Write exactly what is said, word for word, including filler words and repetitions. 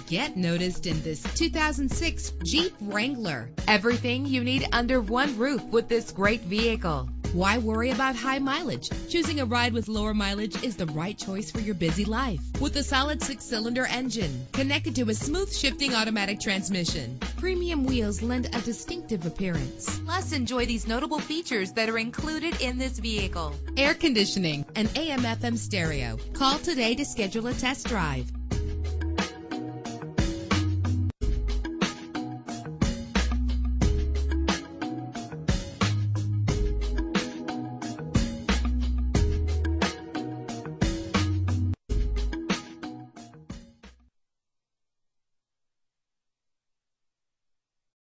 Get noticed in this two thousand six Jeep Wrangler. Everything you need under one roof with this great vehicle. Why worry about high mileage? Choosing a ride with lower mileage is the right choice for your busy life. With a solid six-cylinder engine connected to a smooth shifting automatic transmission, premium wheels lend a distinctive appearance. Plus, enjoy these notable features that are included in this vehicle: air conditioning, an A M F M stereo. Call today to schedule a test drive.